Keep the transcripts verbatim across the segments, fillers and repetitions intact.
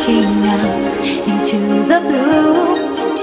looking out into the blue.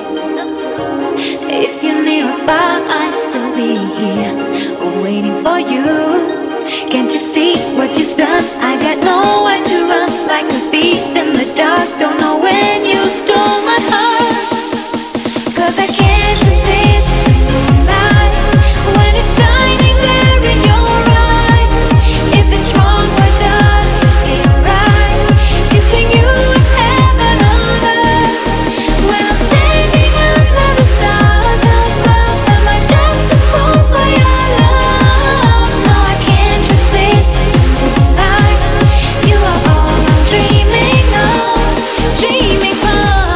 If you're near or far, I'll still be here, waiting for you. Can't you see what you've done? I got nowhere to run, like a thief in the dark. Don't know when you stole my heart, 'cause I can't resist the moonlight when it's shining there in your eyes. If it's wrong, what does it feel right? Kissing you is heaven on earth. When I'm standing under the stars above, am I just a fool for your love? No, I can't resist the moonlight. You are all I'm dreaming of, dreaming of.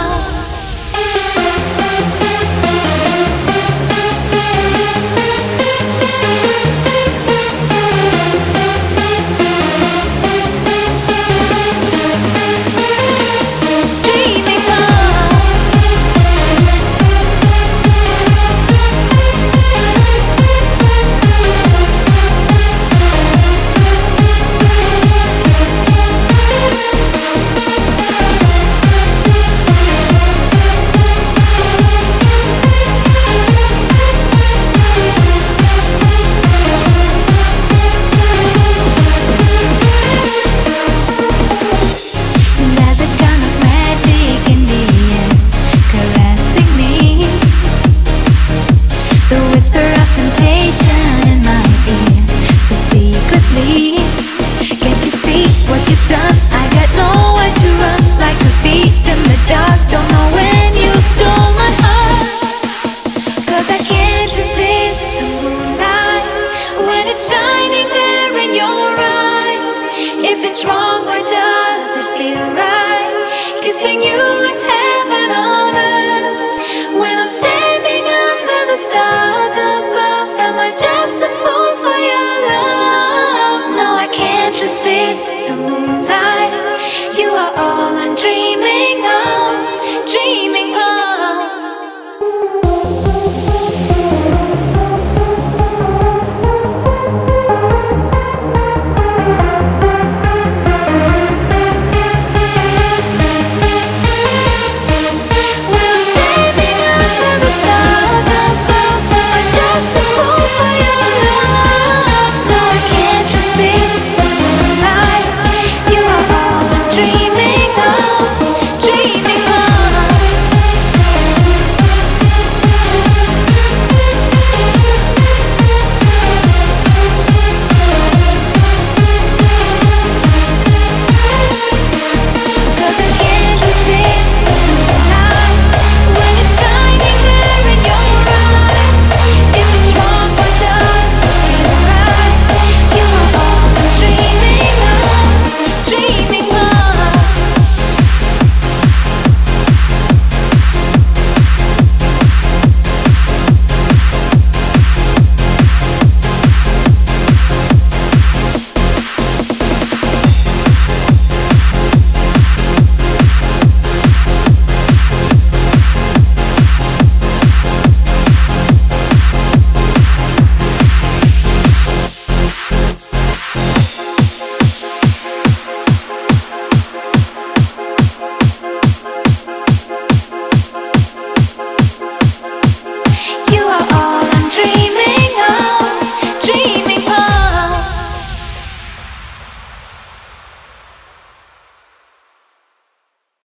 There's a kind of magic in the air, caressing me. The whisper of temptation in my ear, so secretly. Can't you see what you've done? I got nowhere to run, like a thief in the dark. Don't know when you stole my heart, 'cause I can't resist the moonlight when it's shining there in your eyes. If it's wrong, why does it feel right? Kissing you